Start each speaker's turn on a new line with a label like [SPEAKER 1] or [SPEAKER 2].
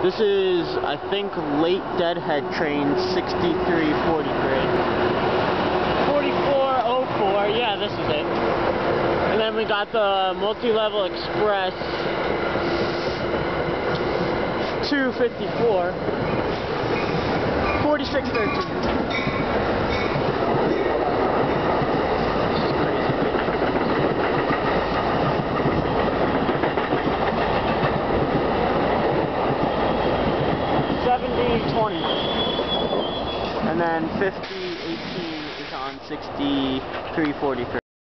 [SPEAKER 1] This is, I think, late Deadhead train 6343. 4404, yeah, this is it. And then we got the multi-level express 254. 4613. And then 5018 is on 6343.